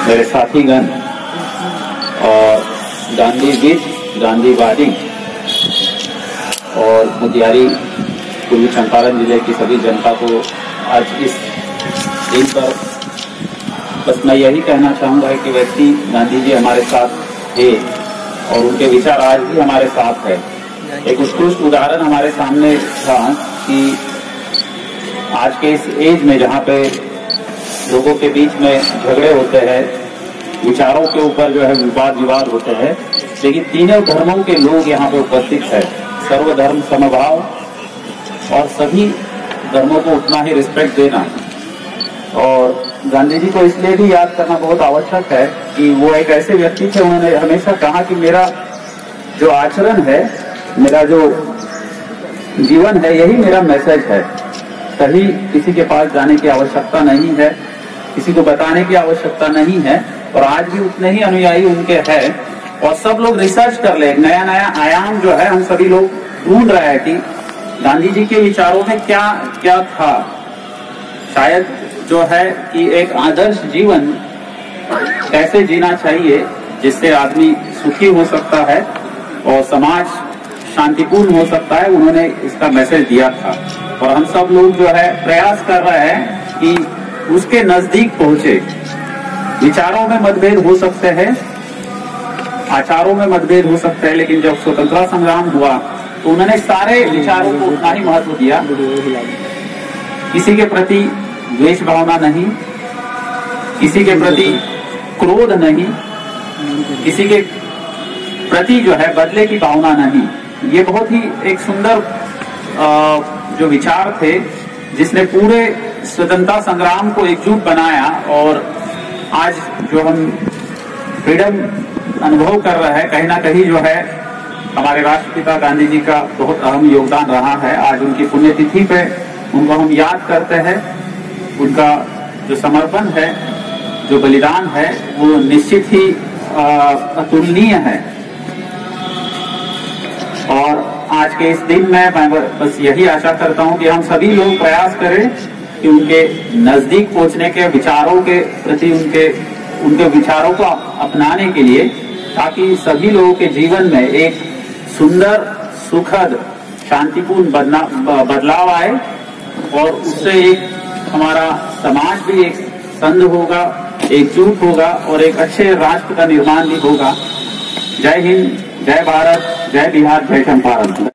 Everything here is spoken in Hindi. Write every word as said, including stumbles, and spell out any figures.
मेरे साथीगण और गांधीविद, गांधीवादी और मुदियारी पूर्वी चंपारण जिले की सभी जनता को आज इस दिन पर बस मैं यही कहना चाहूंगा कि व्यक्ति गांधी जी हमारे साथ थे और उनके विचार आज भी हमारे साथ है। एक उत्कृष्ट उदाहरण हमारे सामने था कि आज के इस एज में जहाँ पे लोगों के बीच में झगड़े होते हैं, विचारों के ऊपर जो है विवाद विवाद होते हैं, लेकिन तीनों धर्मों के लोग यहाँ पे उपस्थित है। सर्वधर्म समभाव और सभी धर्मों को उतना ही रिस्पेक्ट देना। और गांधी जी को इसलिए भी याद करना बहुत आवश्यक है कि वो एक ऐसे व्यक्ति थे, उन्होंने हमेशा कहा कि मेरा जो आचरण है, मेरा जो जीवन है, यही मेरा मैसेज है। कहीं किसी के पास जाने की आवश्यकता नहीं है, किसी को बताने की आवश्यकता नहीं है। और आज भी उतने ही अनुयायी उनके हैं और सब लोग रिसर्च कर ले, नया नया आयाम जो है हम सभी लोग ढूंढ रहे हैं कि गांधी जी के विचारों में क्या क्या था। शायद जो है कि एक आदर्श जीवन कैसे जीना चाहिए जिससे आदमी सुखी हो सकता है और समाज शांतिपूर्ण हो सकता है, उन्होंने इसका मैसेज दिया था। और हम सब लोग जो है प्रयास कर रहे हैं कि उसके नजदीक पहुंचे। विचारों में मतभेद हो सकते हैं, आचारों में मतभेद हो सकते हैं, लेकिन जब स्वतंत्रता संग्राम हुआ तो उन्होंने सारे विचारों को उतना ही महत्व दिया। किसी के प्रति द्वेष भावना नहीं, किसी के प्रति क्रोध नहीं, किसी के प्रति जो है बदले की भावना नहीं। ये बहुत ही एक सुंदर जो विचार थे जिसने पूरे स्वतंत्रता संग्राम को एकजुट बनाया। और आज जो हम फ्रीडम अनुभव कर रहे हैं, कहीं ना कहीं जो है हमारे राष्ट्रपिता गांधी जी का बहुत अहम योगदान रहा है। आज उनकी पुण्यतिथि पे उनको हम याद करते हैं। उनका जो समर्पण है, जो बलिदान है, वो निश्चित ही अतुलनीय है। और आज के इस दिन में मैं बस यही आशा करता हूं कि हम सभी लोग प्रयास करें कि उनके नजदीक पहुंचने के, विचारों के प्रति उनके उनके विचारों को अपनाने के लिए, ताकि सभी लोगों के जीवन में एक सुंदर, सुखद, शांतिपूर्ण बदलाव आए और उससे एक हमारा समाज भी एक संघ होगा, एकजुट होगा और एक अच्छे राष्ट्र का निर्माण भी होगा। जय हिंद, जय भारत, जय बिहार, जय चंपारण।